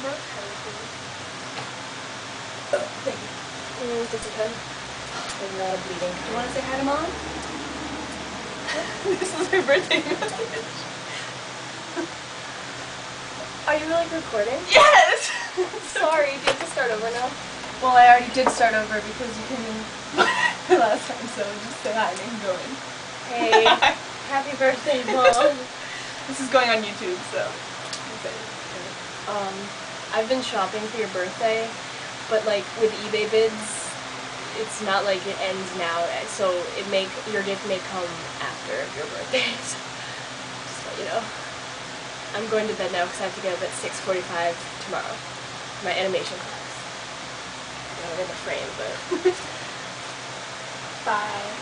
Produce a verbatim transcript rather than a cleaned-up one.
birthday. Thank you. Mm, it's okay. There's a lot of bleeding. Do you want to say hi to Mom? This is her birthday message. Are you like recording? Yes! Sorry, do you have to start over now? Well, I already did start over because you came in last time, so just say hi and then go in. Hey, happy birthday, Mom. This is going on YouTube, so. Um, I've been shopping for your birthday, but like with eBay bids, it's not like it ends now, so it make your gift may come after your birthday. So just let you know. I'm going to bed now because I have to get up at six forty-five tomorrow. My animation class. I gotta get the frame, but bye.